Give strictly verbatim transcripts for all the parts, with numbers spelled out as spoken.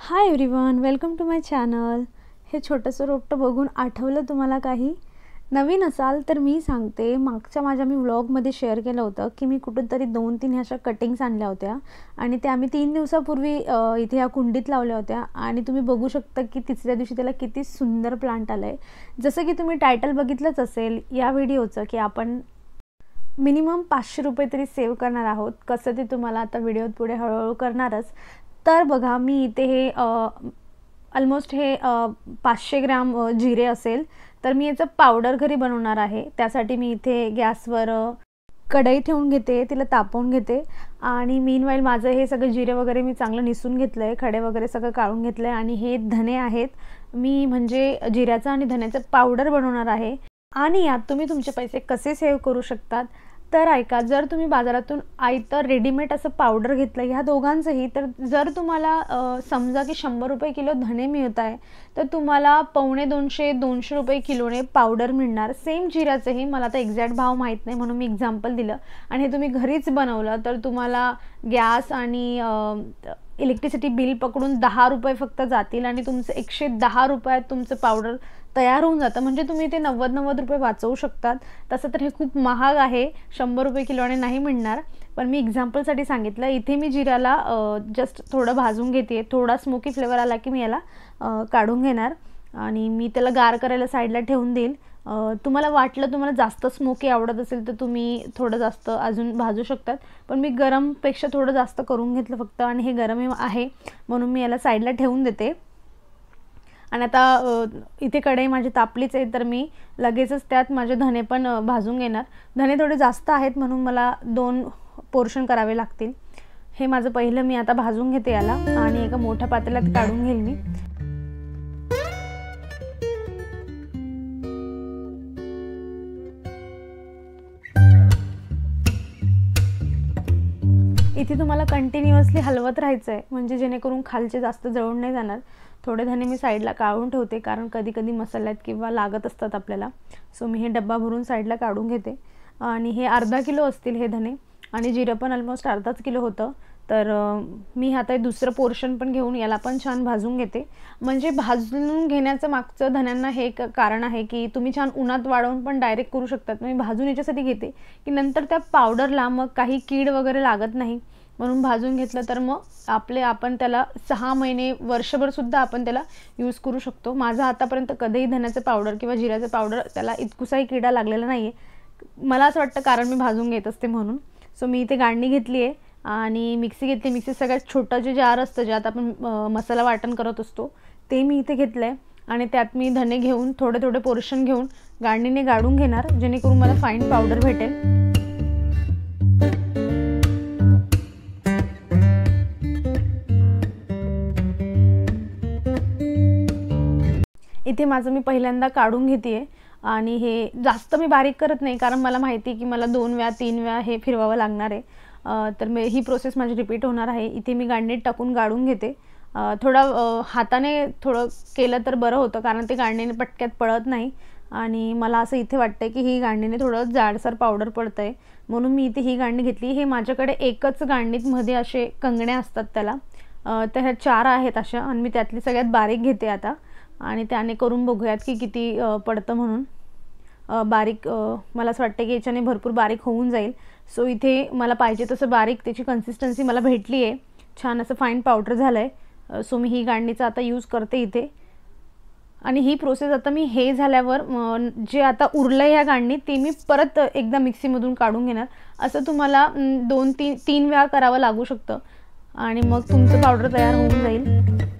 High everyone, welcome to my channel. हे छोटंसं रोपटं बघून आठवलं तुम्हाला काही? नवीन असाल तर मी सांगते, मागच्या माझ्या मी व्लॉगमध्ये शेअर केलं होतं की मी कुठूनतरी दोन तीन अशा कटिंग्स आणल्या होत्या आणि त्या आम्ही तीन दिवसापूर्वी इथे या कुंडीत लावल्या होत्या आणि तुम्ही बघू शकता की तिसऱ्या दिवशी त्याला किती सुंदर प्लांट आलं आहे। जसं की तुम्ही टायटल बघितलंच असेल या व्हिडिओचं की आपण मिनिमम पाचशे रुपये तरी सेव्ह करणार आहोत। कसं ते तुम्हाला आता व्हिडिओत पुढे हळूहळू करणारच। तर बघा, मी इथे हे ऑलमोस्ट हे पाचशे ग्राम जिरे असेल, तर मी याचं पावडर घरी बनवणार आहे। त्यासाठी मी इथे गॅसवर कढई ठेवून घेते, तिला तापवून घेते आणि मीनवाईल माझं हे सगळं जिरे वगैरे मी चांगलं निसून घेतलं आहे, खडे वगैरे सगळं काढून घेतलं आहे आणि हे धने आहेत। मी म्हणजे जिऱ्याचं आणि धन्याचं पावडर बनवणार आहे आणि यात तुम्ही तुमचे पैसे कसे सेव्ह करू शकतात तर ऐका। जर तुम्ही बाजारातून आयतं रेडीमेड असं पावडर घेतलं ह्या दोघांचंही, तर जर तुम्हाला समजा की शंभर रुपये किलो धने मिळत आहे तर तुम्हाला पावणे दोनशे दोनशे रुपये किलोने पावडर मिळणार। सेम जिऱ्याचंही मला आता एक्झॅक्ट भाव माहीत नाही म्हणून मी एक्झाम्पल दिलं आणि हे तुम्ही घरीच बनवलं तर तुम्हाला गॅस आणि इलेक्ट्रिसिटी बिल पकडून दहा रुपये फक्त जातील आणि तुमचं एकशे दहा रुपयात तुमचं पावडर तयार होऊन जातं। म्हणजे तुम्ही ते नव्वद नव्वद रुपये वाचवू शकतात। तसं तर हे खूप महाग आहे, शंभर रुपये किलोने नाही मिळणार, पण मी एक्झाम्पलसाठी सांगितलं। इथे मी जिऱ्याला जस्ट थोडं भाजून घेते, थोडा स्मोकी फ्लेवर आला की मी याला काढून घेणार आणि मी त्याला गार करायला साईडला ठेवून देईल। तुम्हाला वाटलं तुम्हाला जास्त स्मोकी आवडत असेल तर तुम्ही थोडं जास्त अजून भाजू शकतात, पण मी गरमपेक्षा थोडं जास्त करून घेतलं फक्त आणि हे गरम आहे म्हणून मी याला साईडला ठेवून देते। आणि आता इथे कढई माझी तापलीच आहे तर मी लगेचच त्यात माझे धने पण भाजून घेणार। धने थोडे जास्त आहेत म्हणून मला दोन पोर्शन करावे लागतील। हे माझं पहिलं मी आता भाजून घेते याला आणि एका मोठ्या पातेल्यात काढून घेईल मी। इथे तुम्हाला कंटिन्युअसली हलवत राहायचं आहे म्हणजे जेणेकरून खालचे जास्त जळून नाही जाणार। थोडे धने मी साईडला काढून ठेवते कारण कधी कधी मसाल्यात किंवा लागत असतात आपल्याला, सो मी हे डब्बा भरून साईडला काढून घेते। आणि हे अर्धा किलो असतील हे धने आणि जिरं पण ऑलमोस्ट अर्धाच किलो होतं, तर मी आता दुसरं पोर्शन पण घेऊन याला पण छान भाजून घेते। म्हणजे भाजून घेण्याचं मागचं धन्यांना हे एक कारण आहे की तुम्ही छान उन्हात वाळवून पण डायरेक्ट करू शकतात। मी भाजून याच्यासाठी घेते की नंतर त्या पावडरला मग काही कीड वगैरे लागत नाही म्हणून भाजून घेतलं तर मग आपले आपण त्याला सहा महिने वर्षभर सुद्धा आपण त्याला यूज करू शकतो। माझा आतापर्यंत कधीही धन्याचं पावडर किंवा जिऱ्याचं पावडर त्याला इतकुसाही किडा लागलेला नाही आहे। मला असं वाटतं कारण मी भाजून घेत असते म्हणून। सो मी इथे गाळणी घेतली आहे आणि मिक्सी घेतली। मिक्सी सगळ्यात छोटं जे जार असतं ज्यात आपण मसाला वाटण करत असतो ते मी इथे घेतलं आहे आणि त्यात मी धने घेऊन थोडे थोडे पोर्शन घेऊन गाळणीने गाळून घेणार जेणेकरून मला फाईन पावडर भेटेल। इथे माझं मी पहिल्यांदा काढून घेते आणि हे जास्त मी बारीक करत नाही कारण मला माहिती की मला दोन वेळा तीन वेळा हे फिरवावं लागणार आहे, तर मी ही प्रोसेस माझी रिपीट होणार आहे। इथे मी गाळणीत टाकून गाळून घेते। थोडं हाताने थोडं केलं तर बरं होतं कारण ते गाळणीने पटक्यात पळत नाही आणि मला असं इथे वाटतं की ही गाळणीने थोडं जाडसर पावडर पडतं आहे म्हणून मी इथे ही गाळणी घेतली। हे माझ्याकडे एकच गाळणीत मध्ये असे कंगण्या असतात त्याला, तर ह्या चार आहेत अशा आणि मी त्यातली सगळ्यात बारीक घेते आता आणि त्याने करून बघूयात की किती पडतं म्हणून। बारीक मला असं वाटतं की याच्याने भरपूर बारीक होऊन जाईल। सो इथे मला पाहिजे तसं बारीक त्याची कन्सिस्टन्सी मला भेटली आहे, छान असं फाईन पावडर झालं आहे। सो मी ही गाळणीचा आता यूज करते इथे आणि ही प्रोसेस आता मी हे झाल्यावर जे आता उरलं ह्या गाळणीत ते मी परत एकदा मिक्सीमधून काढून घेणार। असं तुम्हाला दोन तीन तीन वेळा करावं लागू शकतं आणि मग तुमचं पावडर तयार होऊन जाईल।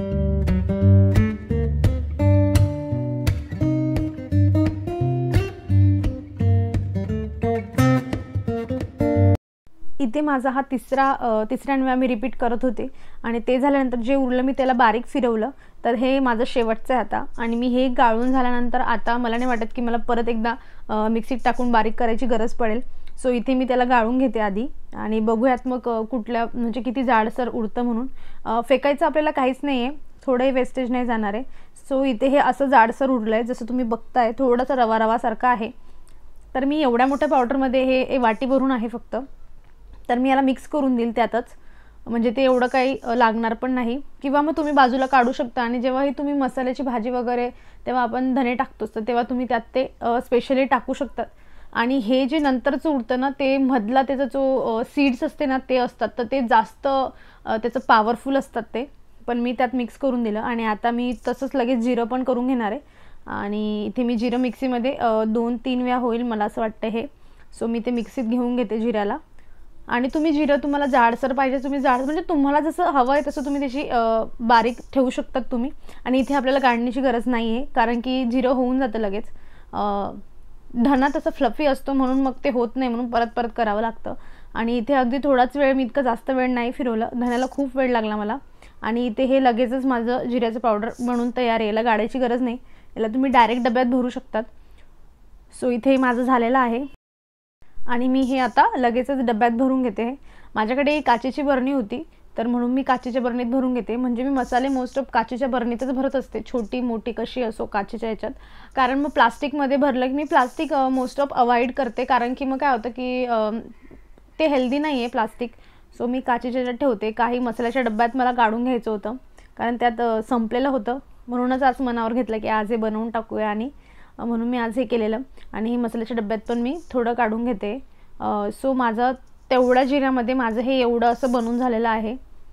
इथे माझा हा तिसरा तिसऱ्या वेळा मी रिपीट करत होते आणि ते झाल्यानंतर जे उरलं मी त्याला बारीक फिरवलं, तर हे माझं शेवटचं आहे आता। आणि मी हे गाळून झाल्यानंतर आता मला नाही वाटत की मला परत एकदा मिक्सीत टाकून बारीक करायची गरज पडेल। सो इथे मी त्याला गाळून घेते आधी आणि बघूयात मग कुठल्या म्हणजे किती जाडसर उरतं म्हणून। फेकायचं आपल्याला काहीच नाही आहे, थोडंही वेस्टेज नाही जाणार आहे। सो इथे हे असं जाडसर उरलं आहे, जसं तुम्ही बघताय थोडंसं रवा रवासारखं आहे। तर मी एवढ्या मोठ्या पावडरमध्ये हे वाटी भरून आहे फक्त, तर मी याला मिक्स करून देईल त्यातच म्हणजे ते एवढं काही लागणार पण नाही, किंवा मग तुम्ही बाजूला काढू शकता आणि जेव्हाही तुम्ही मसाल्याची भाजी वगैरे तेव्हा आपण धने टाकतोच, तर तेव्हा तुम्ही त्यात ते स्पेशली टाकू शकतात. आणि हे जे नंतरचं उरतं ना, ते मधला त्याचा जो सीड्स असते ना ते असतात, तर ते जास्त त्याचं पॉवरफुल असतात ते, पण मी त्यात मिक्स करून दिलं. आणि आता मी तसंच लगेच जिरं पण करून घेणार आहे. आणि इथे मी जिरं मिक्सीमध्ये दोन तीन वेळा होईल मला असं वाटतं हे, सो मी ते मिक्सीत घेऊन घेते जिऱ्याला. आणि तुम्ही जिरं तुम्हाला जाडसर पाहिजे तुम्ही जाड, म्हणजे तुम्हाला जसं हवं आहे तसं तुम्ही त्याची बारीक ठेवू शकतात तुम्ही. आणि इथे आपल्याला गाळण्याची गरज नाही आहे, कारण की जिरं होऊन जातं लगेच. धना तसं फ्लफी असतो म्हणून मग ते होत नाही, म्हणून परत परत करावं लागतं. आणि इथे अगदी थोडाच वेळ, मी इतकं जास्त वेळ नाही फिरवलं, धन्याला खूप वेळ लागला मला. आणि इथे हे लगेचच माझं जिऱ्याचं पावडर बनवून तयार आहे, याला गाळायची गरज नाही, याला तुम्ही डायरेक्ट डब्यात भरू शकतात. सो इथे माझं झालेलं आहे आणि मी हे आता लगेचच डब्यात भरून घेते. माझ्याकडे एक काचेची बरणी होती, तर म्हणून मी काचेच्या बरणीत भरून घेते. म्हणजे मी मसाले मोस्ट ऑफ काचेच्या बरणीतच भरत असते, छोटी मोठी कशी असो काचेच्या ह्याच्यात. कारण मग प्लास्टिकमध्ये भरलं की मी प्लास्टिक मोस्ट ऑफ अवॉइड करते, कारण की मग काय होतं की ते हेल्दी नाही आहे प्लास्टिक. सो मी काचेच्या ह्याच्यात ठेवते. काही मसाल्याच्या डब्यात मला काढून घ्यायचं होतं, कारण त्यात संपलेलं होतं, म्हणूनच आज मनावर घेतलं की आज हे बनवून टाकूया, आणि म्हणून मी आज हे केलेलं. आणि हे मसाल्याच्या डब्यात पण मी थोडं काढून घेते. सो माझं तेवढ्या जिऱ्यामध्ये माझं हे एवढं असं बनवून झालेलं आहे.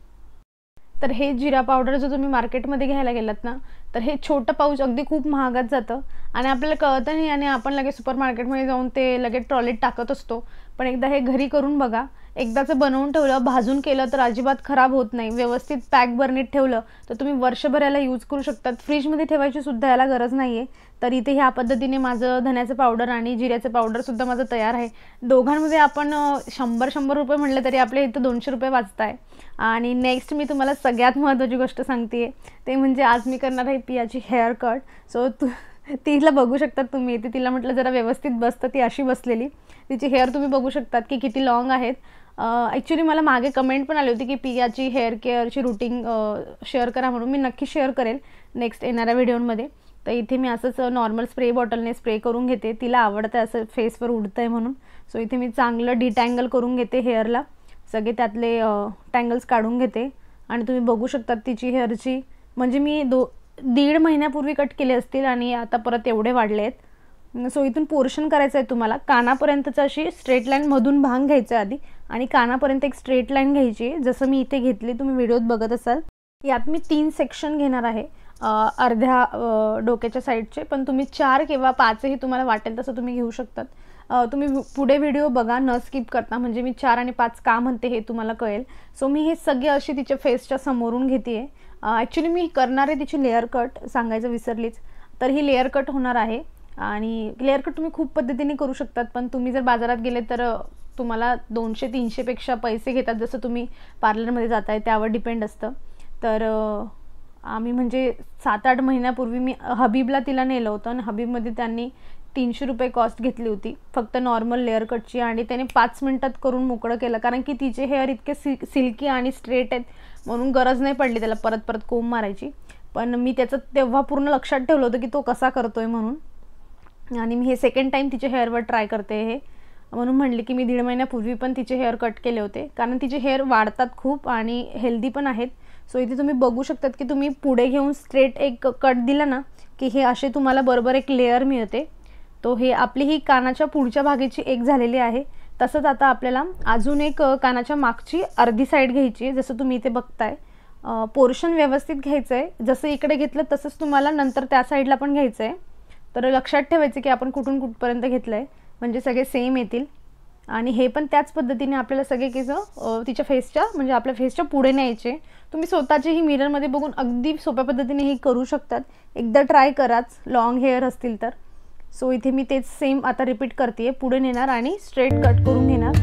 तर हे जिरा पावडर जो तुम्ही मार्केटमध्ये घ्यायला गेलात ना, तर हे छोटं पाऊच अगदी खूप महागात जातं आणि आपल्याला कळतं नाही, आणि आपण लगेच सुपर मार्केटमध्ये जाऊन ते लगेच ट्रॉलीत टाकत असतो. पण एकदा हे घरी करून बघा, एकदाचं बनवून ठेवलं, भाजून केलं तर अजिबात खराब होत नाही. व्यवस्थित पॅक बरणीत ठेवलं तर तुम्ही वर्षभर याला यूज करू शकतात. फ्रीजमध्ये ठेवायची सुद्धा याला गरज नाही आहे. तर इथे ह्या पद्धतीने माझं धन्याचं पावडर आणि जिऱ्याचं पावडरसुद्धा माझं तयार आहे. दोघांमध्ये आपण शंभर शंभर रुपये म्हटलं तरी आपल्या इथं दोनशे रुपये वाचत आहे. आणि नेक्स्ट मी तुम्हाला सगळ्यात महत्त्वाची गोष्ट सांगते, ते म्हणजे आज मी करणार आहे पियाची हेअर कट. सो तू तिला बघू शकतात तुम्ही, इथे तिला म्हटलं जरा व्यवस्थित बसतं, ती अशी बसलेली. तिची हेअर तुम्ही बघू शकतात की किती लॉंग आहेत. ॲक्च्युली मला मागे कमेंट पण आली होती की पियाची हेअर केअरची रुटीन शेअर करा म्हणून. मी नक्की शेअर करेल नेक्स्ट येणाऱ्या व्हिडिओमध्ये. तर इथे मी असंच नॉर्मल स्प्रे बॉटलने स्प्रे करून घेते, तिला आवडतं असं फेसवर उडतं आहे म्हणून. सो इथे मी चांगलं डिटँगल करून घेते हेअरला, सगळे त्यातले टँगल्स काढून घेते. आणि तुम्ही बघू शकतात तिची हेअरची, म्हणजे मी दो दीड महिन्यापूर्वी कट केले असतील आणि आता परत एवढे वाढले आहेत. सो इथून पोर्शन करायचं आहे तुम्हाला, कानापर्यंतचं अशी स्ट्रेट लाईनमधून भांग घ्यायचं आधी आणि कानापर्यंत एक स्ट्रेट लाईन घ्यायची, जसं मी इथे घेतली, तुम्ही व्हिडिओत बघत असाल. यात मी तीन सेक्शन घेणार आहे अर्ध्या डोक्याच्या साईडचे, पण तुम्ही चार किंवा पाचही तुम्हाला वाटेल तसं तुम्ही घेऊ शकतात. तुम्ही पुढे व्हिडिओ बघा न स्किप करता, म्हणजे मी चार आणि पाच का म्हणते हे तुम्हाला कळेल. सो मी हे सगळे अशी तिच्या फेसच्या समोरून घेते आहे. ॲक्च्युली मी करणार आहे तिची लेअर कट, सांगायचं विसरलीच. तर ही लेअर कट होणार आहे आणि लेअर कट तुम्ही खूप पद्धतीने करू शकतात, पण तुम्ही जर बाजारात गेले तर तुम्हाला दोनशे तीनशेपेक्षा पैसे घेतात, जसं तुम्ही पार्लरमध्ये जात आहे त्यावर डिपेंड असतं. तर आम्ही म्हणजे सात आठ महिन्यापूर्वी मी हबीबला तिला नेलं होतं आणि हबीबमध्ये त्यांनी तीनशे रुपये कॉस्ट घेतली होती फक्त नॉर्मल लेअर कटची, आणि त्याने पाच मिनटात करून मोकळं केलं, कारण की तिचे हेअर इतके सि सिल्की आणि स्ट्रेट आहेत म्हणून गरज नाही पडली त्याला परत परत कोंब मारायची. पण मी त्याचं तेव्हा पूर्ण लक्षात ठेवलं होतं की तो कसा करतोय म्हणून, आणि मी हे सेकंड टाईम तिचे हेअरवर ट्राय करते हे म्हणून म्हणले की मी दीड महिन्यापूर्वी पण तिचे हेअर कट केले होते, कारण तिचे हेअर वाढतात खूप आणि हेल्दी पण आहेत. सो इथे तुम्ही बघू शकतात की तुम्ही पुढे घेऊन स्ट्रेट एक कट दिला ना की हे असे तुम्हाला बरोबर एक लेअर मिळते. तो हे आपली ही कानाच्या पुढच्या भागाची एक झालेली आहे. तसंच आता आपल्याला अजून एक कानाच्या मागची अर्धी साईड घ्यायची आहे, जसं तुम्ही इथे बघताय. पोर्शन व्यवस्थित घ्यायचं आहे, जसं इकडे घेतलं तसंच तुम्हाला नंतर त्या साईडला पण घ्यायचं आहे. तर लक्षात ठेवायचं की आपण कुठून कुठपर्यंत घेतलं आहे, म्हणजे सगळे सेम येतील. आणि हे पण त्याच पद्धतीने आपल्याला सगळे केस तिच्या फेसच्या म्हणजे आपल्या फेसच्या पुढे न्यायचे. तुम्ही स्वतःचेही मिररमध्ये बघून अगदी सोप्या पद्धतीने हे करू शकतात. एकदा ट्राय कराच लॉंग हेअर असतील तर. सो इथे मी तेच सेम आता रिपीट करते, पुढे नेणार आणि स्ट्रेट कट करून घेणार.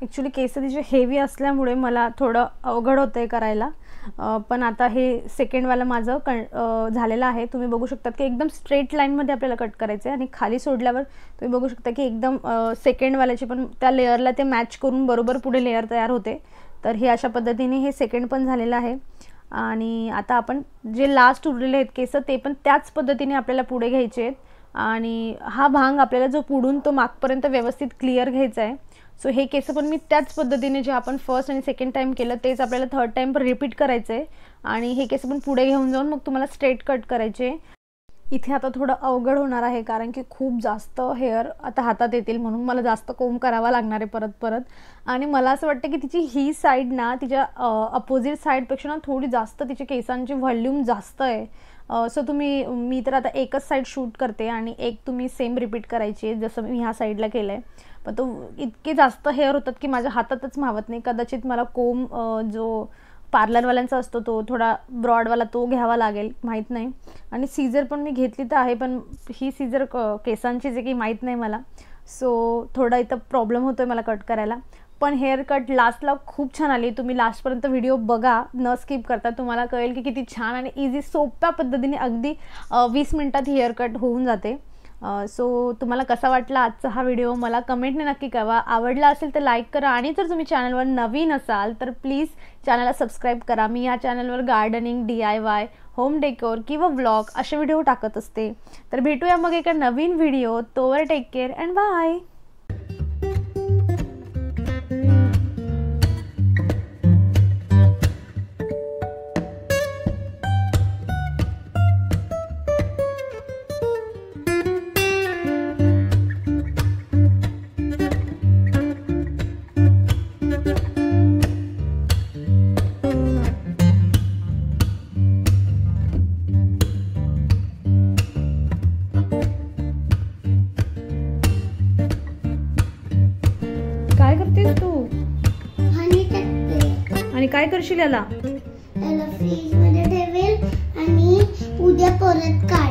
ॲक्च्युली केस तिचे हेवी असल्यामुळे मला थोडं अवघड होतं आहे करायला, पण आता हे सेकंडवालं माझं कण झालेलं आहे. तुम्ही बघू शकता की एकदम स्ट्रेट लाईनमध्ये आपल्याला कट करायचं आहे आणि खाली सोडल्यावर तुम्ही बघू शकता की एकदम सेकंडवाल्याची पण त्या लेअरला ते मॅच करून बरोबर पुढे लेअर तयार होते. तर हे अशा पद्धतीने हे सेकंड पण झालेलं आहे. आणि आता आपण जे लास्ट उरलेले आहेत केस ते पण त्याच पद्धतीने आपल्याला पुढे घ्यायचे आहेत. आणि हा भाग आपल्याला जो पुढून तो मागपर्यंत व्यवस्थित क्लिअर घ्यायचा आहे. सो हे केस पण मी त्याच पद्धतीने जे आपण फर्स्ट आणि सेकंड टाइम केलं तेच आपल्याला थर्ड टाइम पण रिपीट करायचं आहे. आणि हे केस पण पुढे घेऊन जाऊन मग तुम्हाला स्ट्रेट कट करायचे. इथे आता थोडं अवघड होणार आहे कारण की खूप जास्त हेअर आता हातात येतील, म्हणून मला जास्त कोम करावा लागणार आहे परत परत. आणि मला असं वाटतं की तिची ही साईड ना तिच्या अपोजिट साईडपेक्षा ना थोडी जास्त तिच्या केसांची व्हॉल्यूम जास्त आहे. सो तुम्ही मी तर आता एकच साईड शूट करते आणि एक तुम्ही सेम रिपीट करायची आहे जसं मी ह्या साईडला केलं आहे. पण तो इतके जास्त हेअर होतात की माझ्या हातातच मावत नाही. कदाचित मला कोम जो पार्लरवाल्यांचा असतो तो थोडा ब्रॉडवाला तो घ्यावा लागेल, माहीत नाही. आणि सीझर पण मी घेतली तर आहे, पण ही सीझर केसांची जे काही माहीत नाही मला. सो थोडा इथं प्रॉब्लेम होतो आहे मला कट करायला. पण हेअर कट लास्टला खूप छान आली. तुम्ही लास्टपर्यंत व्हिडिओ बघा न स्किप करता, तुम्हाला कळेल की किती छान आणि इझी सोप्या पद्धतीने अगदी वीस मिनटात हेअर कट होऊन जाते. सो तुम्हाला कसा वाटला आजचा हा व्हिडिओ मला कमेंटने नक्की कळवा. आवडला असेल तर लाईक करा आणि जर तुम्ही चॅनलवर नवीन असाल तर प्लीज चॅनलला सबस्क्राईब करा. मी या चॅनलवर gardening, D I Y, home decor किंवा व्लॉग असे व्हिडिओ टाकत असते. तर भेटूया मग एका नवीन व्हिडिओ. तोवर टेक केअर अँड बाय. काय करतेस तू? हनी टाकते. आणि काय करशील याला? याला फ्रीज मध्ये ठेवेल आणि उद्या परत काढ.